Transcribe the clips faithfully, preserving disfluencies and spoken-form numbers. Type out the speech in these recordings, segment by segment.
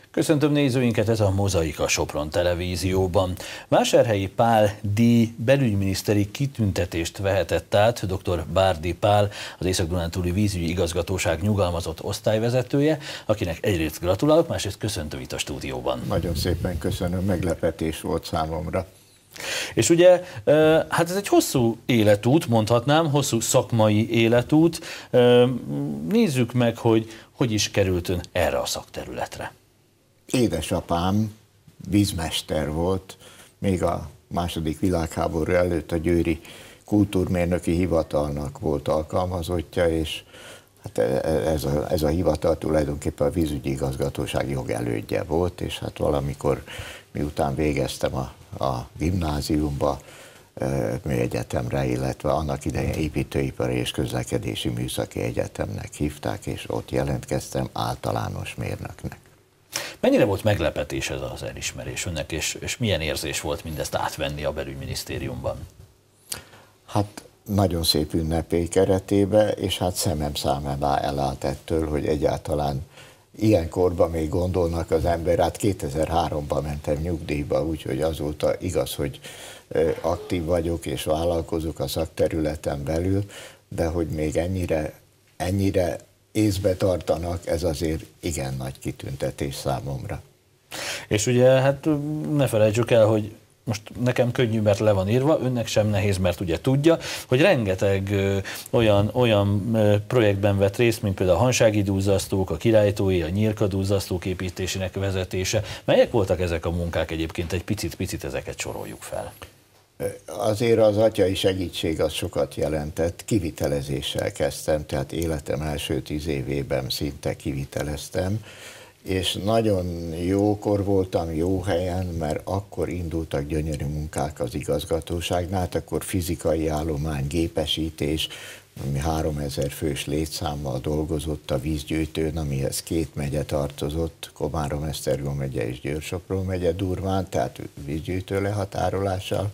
Köszöntöm nézőinket, ez a Mozaik a Sopron televízióban. Vásárhelyi Pál díj belügyminiszteri kitüntetést vehetett át dr. Bárdi Pál, az Észak-Dunántúli Vízügyi Igazgatóság nyugalmazott osztályvezetője, akinek egyrészt gratulálok, másrészt köszöntöm itt a stúdióban. Nagyon szépen köszönöm, meglepetés volt számomra. És ugye, hát ez egy hosszú életút, mondhatnám, hosszú szakmai életút. Nézzük meg, hogy hogy is került ön erre a szakterületre. Édesapám vízmester volt, még a második világháború előtt a győri kultúrmérnöki hivatalnak volt alkalmazottja, és hát ez a, ez a hivatal tulajdonképpen a vízügyi igazgatóság jogelődje volt, és hát valamikor miután végeztem a, a gimnáziumba, műegyetemre, illetve annak idején építőipari és közlekedési műszaki egyetemnek hívták, és ott jelentkeztem általános mérnöknek. Mennyire volt meglepetés ez az elismerés önnek, és, és milyen érzés volt mindezt átvenni a belügyminisztériumban? Hát nagyon szép ünnepély keretébe, és hát szemem számába elállt ettől, hogy egyáltalán ilyen korban még gondolnak az ember. Hát kétezer-háromban mentem nyugdíjba, úgyhogy azóta igaz, hogy aktív vagyok és vállalkozok a szakterületen belül, de hogy még ennyire, ennyire észbe tartanak, ez azért igen nagy kitüntetés számomra. És ugye hát ne felejtsük el, hogy most nekem könnyű, mert le van írva, önnek sem nehéz, mert ugye tudja, hogy rengeteg ö, olyan, olyan ö, projektben vett részt, mint például a Hansági duzzasztók, a Királytói, a Nyírka duzzasztók építésének vezetése. Melyek voltak ezek a munkák egyébként? Egy picit-picit ezeket soroljuk fel. Azért az atyai segítség az sokat jelentett, kivitelezéssel kezdtem, tehát életem első tíz évében szinte kiviteleztem, és nagyon jókor voltam, jó helyen, mert akkor indultak gyönyörű munkák az igazgatóságnál, akkor fizikai állomány, gépesítés, ami háromezer fős létszámmal dolgozott a vízgyűjtőn, amihez két megye tartozott, Komárom-Esztergom megye és Győr-Sopron megye durván, tehát vízgyűjtő lehatárolással,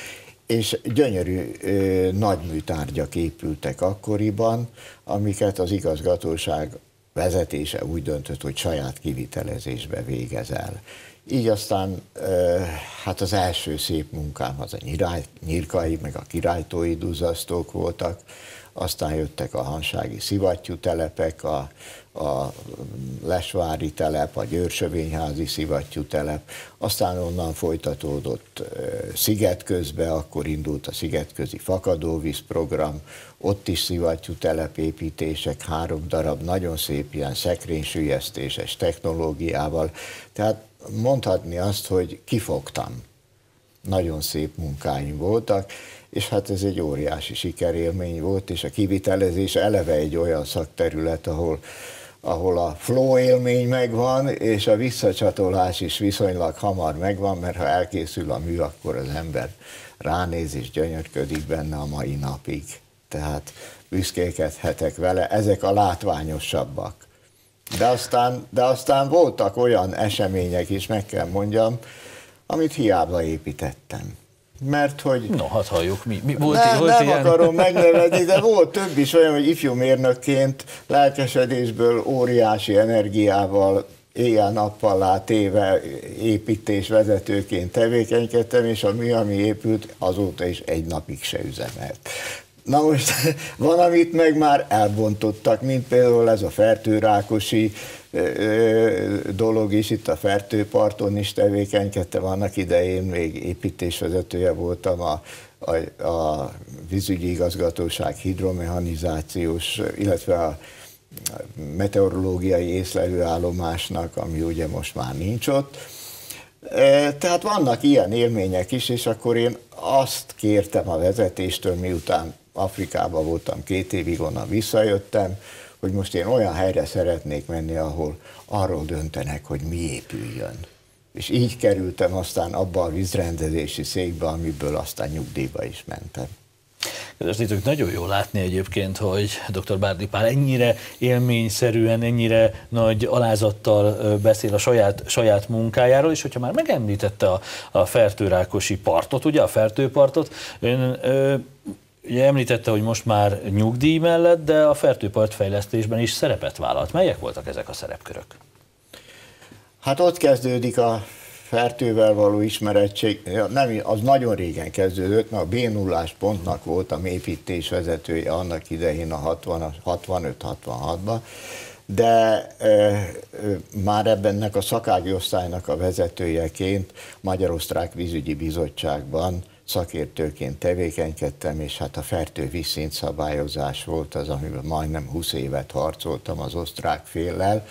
és gyönyörű ö, nagyműtárgyak épültek akkoriban, amiket az igazgatóság vezetése úgy döntött, hogy saját kivitelezésbe végez el. Így aztán hát az első szép munkám az a nyírkai, meg a királytói duzzasztók voltak, aztán jöttek a hansági szivattyútelepek, a, a lesvári telep, a győrsövényházi szivattyútelep, aztán onnan folytatódott Szigetközbe, akkor indult a Szigetközi fakadóvíz program, ott is szivattyútelep építések, három darab, nagyon szép ilyen szekrénysüllyesztéses technológiával, tehát mondhatni azt, hogy kifogtam. Nagyon szép munkáim voltak, és hát ez egy óriási sikerélmény volt, és a kivitelezés eleve egy olyan szakterület, ahol, ahol a flow élmény megvan, és a visszacsatolás is viszonylag hamar megvan, mert ha elkészül a mű, akkor az ember ránéz és gyönyörködik benne a mai napig. Tehát büszkélkedhetek vele, ezek a látványosabbak. De aztán, de aztán voltak olyan események is, meg kell mondjam, amit hiába építettem. Mert hogy... No, hadd halljuk, mi, mi volt, ne, volt nem ilyen? akarom megnevezni, de volt több is olyan, hogy ifjú mérnökként lelkesedésből óriási energiával éjjel-nappallá téve építés vezetőként tevékenykedtem, és a mű, ami épült, azóta is egy napig se üzemelt. Na most van, amit meg már elbontottak, mint például ez a Fertőrákosi dolog is, itt a Fertőparton is tevékenykedtem, annak idején még építésvezetője voltam a, a, a vízügyi igazgatóság hidromechanizációs, illetve a meteorológiai észlelőállomásnak, ami ugye most már nincs ott. Tehát vannak ilyen élmények is, és akkor én azt kértem a vezetéstől, miután Afrikában voltam két évig, onnan visszajöttem, hogy most én olyan helyre szeretnék menni, ahol arról döntenek, hogy mi épüljön. És így kerültem aztán abba a vízrendezési székbe, amiből aztán nyugdíjba is mentem. Kedves nézők, nagyon jó látni egyébként, hogy dr. Bárdi Pál ennyire élményszerűen, ennyire nagy alázattal beszél a saját, saját munkájáról, és hogyha már megemlítette a, a Fertőrákosi partot, ugye a Fertőpartot, ön ö, ugye említette, hogy most már nyugdíj mellett, de a Fertőpart fejlesztésben is szerepet vállalt. Melyek voltak ezek a szerepkörök? Hát ott kezdődik a Fertővel való ismerettség, nem, az nagyon régen kezdődött, mert a bé nullás pontnak voltam építés vezetője annak idején a hatvanöt hatvanhatban, de e, e, már ebbennek a szakági osztálynak a vezetőjeként Magyar-Osztrák Vízügyi Bizottságban szakértőként tevékenykedtem, és hát a Fertő vízszintszabályozás volt az, amiben majdnem húsz évet harcoltam az osztrák féllel,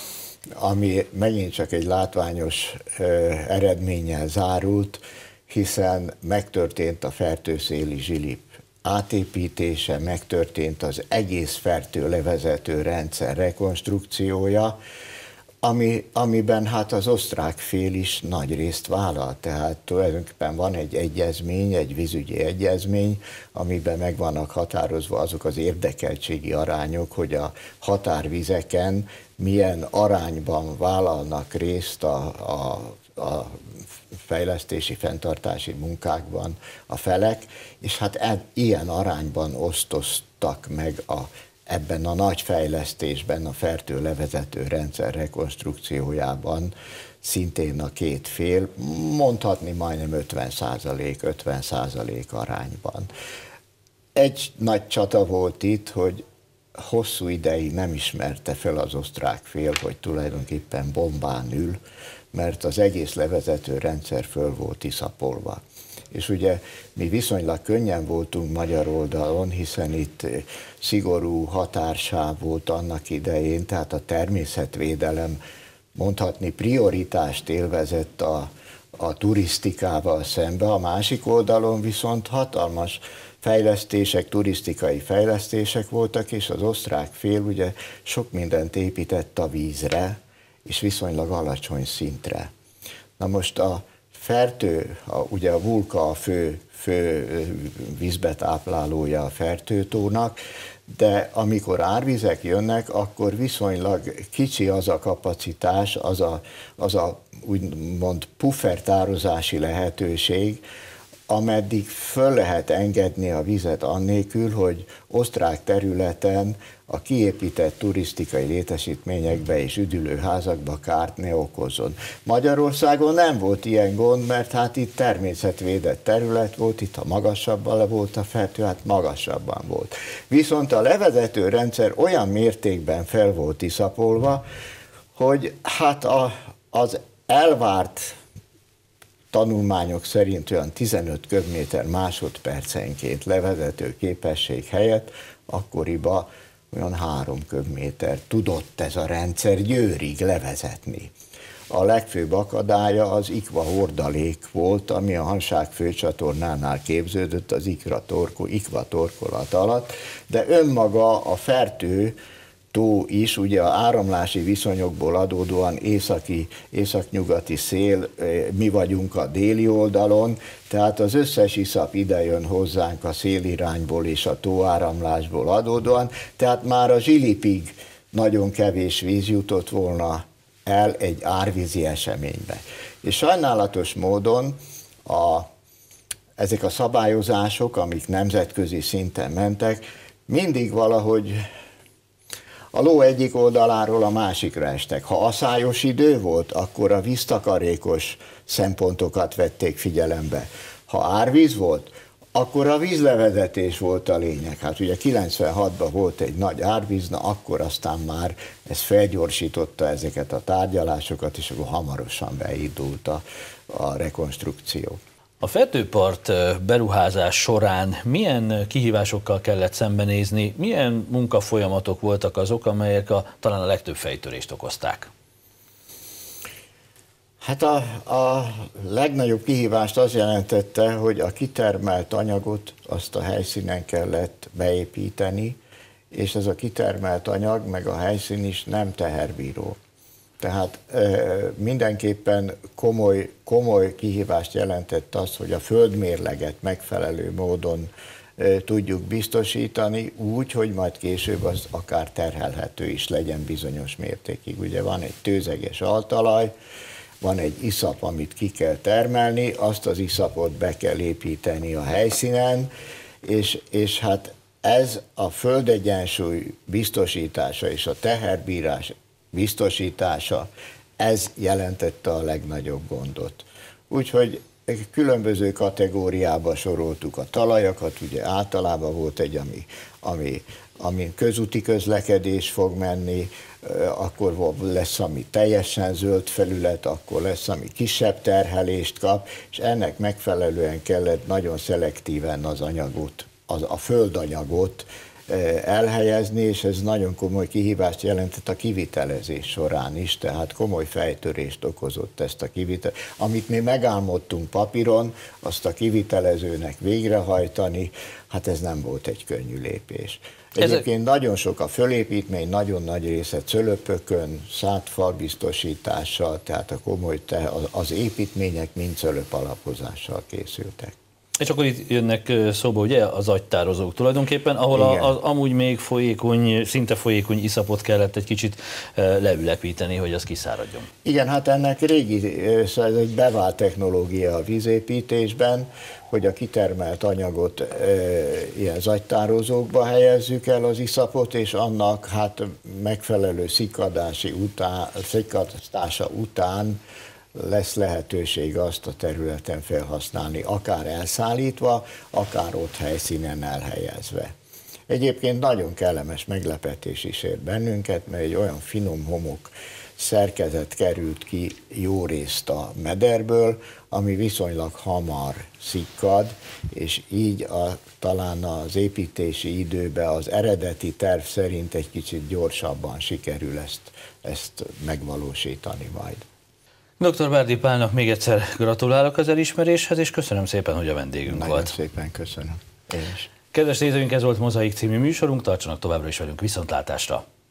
ami megint csak egy látványos ö, eredménnyel zárult, hiszen megtörtént a Fertőszéli zsilip átépítése, megtörtént az egész Fertő levezető rendszer rekonstrukciója, ami, amiben hát az osztrák fél is nagy részt vállal. Tehát tulajdonképpen van egy egyezmény, egy vízügyi egyezmény, amiben meg vannak határozva azok az érdekeltségi arányok, hogy a határvizeken milyen arányban vállalnak részt a, a, a fejlesztési, fenntartási munkákban a felek, és hát e, ilyen arányban osztoztak meg a, ebben a nagy fejlesztésben, a Fertő levezető rendszer rekonstrukciójában szintén a két fél, mondhatni majdnem ötven százalék, ötven százalék arányban. Egy nagy csata volt itt, hogy hosszú ideig nem ismerte fel az osztrák fél, hogy tulajdonképpen bombán ül, mert az egész levezető rendszer föl volt tiszapolva. És ugye mi viszonylag könnyen voltunk magyar oldalon, hiszen itt szigorú határsáv volt annak idején, tehát a természetvédelem mondhatni prioritást élvezett a, a turisztikával szembe, a másik oldalon viszont hatalmas fejlesztések, turisztikai fejlesztések voltak, és az osztrák fél ugye sok mindent épített a vízre, és viszonylag alacsony szintre. Na most a Fertő, a, ugye a Vulka a fő, fő vízbetáplálója a Fertőtónak, de amikor árvizek jönnek, akkor viszonylag kicsi az a kapacitás, az a, az a úgymond puffertározási lehetőség, ameddig föl lehet engedni a vizet annélkül, hogy osztrák területen a kiépített turisztikai létesítményekbe és üdülőházakba kárt ne okozzon. Magyarországon nem volt ilyen gond, mert hát itt természetvédett terület volt, itt ha magasabban volt a Fertő, hát magasabban volt. Viszont a levezető rendszer olyan mértékben fel volt tiszapolva, hogy hát a, az elvárt tanulmányok szerint olyan tizenöt köbméter másodpercenként levezető képesség helyett akkoriban olyan három köbméter tudott ez a rendszer Győrig levezetni. A legfőbb akadálya az ikva hordalék volt, ami a Hanság főcsatornánál képződött az ikva, torko, ikva torkolat alatt, de önmaga a Fertő tó is, ugye a áramlási viszonyokból adódóan északi, északnyugati szél, mi vagyunk a déli oldalon, tehát az összes iszap ide jön hozzánk a szélirányból és a tóáramlásból adódóan, tehát már a zsilipig nagyon kevés víz jutott volna el egy árvízi eseménybe. És sajnálatos módon a, ezek a szabályozások, amik nemzetközi szinten mentek, mindig valahogy a ló egyik oldaláról a másikra estek. Ha aszályos idő volt, akkor a víztakarékos szempontokat vették figyelembe. Ha árvíz volt, akkor a vízlevezetés volt a lényeg. Hát ugye kilencvenhatban volt egy nagy árvíz, na akkor aztán már ez felgyorsította ezeket a tárgyalásokat, és akkor hamarosan beindult a, a rekonstrukció. A Fertőpart beruházás során milyen kihívásokkal kellett szembenézni, milyen munkafolyamatok voltak azok, amelyek a, talán a legtöbb fejtörést okozták? Hát a, a legnagyobb kihívást az jelentette, hogy a kitermelt anyagot azt a helyszínen kellett beépíteni, és ez a kitermelt anyag, meg a helyszín is nem teherbíró. Tehát mindenképpen komoly, komoly kihívást jelentett az, hogy a földmérleget megfelelő módon tudjuk biztosítani úgy, hogy majd később az akár terhelhető is legyen bizonyos mértékig. Ugye van egy tőzeges altalaj, van egy iszap, amit ki kell termelni, azt az iszapot be kell építeni a helyszínen, és, és hát ez a földegyensúly biztosítása és a teherbírás biztosítása ez jelentette a legnagyobb gondot. Úgyhogy különböző kategóriába soroltuk a talajakat, ugye általában volt egy, ami, ami, ami közúti közlekedés fog menni, akkor lesz, ami teljesen zöld felület, akkor lesz, ami kisebb terhelést kap, és ennek megfelelően kellett nagyon szelektíven az anyagot, az, a földanyagot elhelyezni, és ez nagyon komoly kihívást jelentett a kivitelezés során is, tehát komoly fejtörést okozott ezt a kivitelezést. Amit mi megálmodtunk papíron, azt a kivitelezőnek végrehajtani, hát ez nem volt egy könnyű lépés. Egyébként nagyon sok a fölépítmény, nagyon nagy része cölöpökön, szátfal biztosítással, tehát a komoly te, az építmények mind cölöp alapozással készültek. És akkor itt jönnek szóba ugye az agytározók tulajdonképpen, ahol az amúgy még folyékony, szinte folyékony iszapot kellett egy kicsit leülepíteni, hogy az kiszáradjon. Igen, hát ennek régi, ez egy bevált technológia a vízépítésben, hogy a kitermelt anyagot e, ilyen zagytározókba helyezzük el az iszapot, és annak hát megfelelő szikadási után, szikasztása után lesz lehetőség azt a területen felhasználni, akár elszállítva, akár ott helyszínen elhelyezve. Egyébként nagyon kellemes meglepetés is ért bennünket, mert egy olyan finom homok szerkezet került ki jó részt a mederből, ami viszonylag hamar szikkad, és így a, talán az építési időben az eredeti terv szerint egy kicsit gyorsabban sikerül ezt, ezt megvalósítani majd. doktor Bárdi Pálnak még egyszer gratulálok az elismeréshez, és köszönöm szépen, hogy a vendégünk Nagyon volt. Nagyon szépen köszönöm. Én is. Kedves nézőink, ez volt Mozaik című műsorunk, tartsanak továbbra is velünk, viszontlátásra!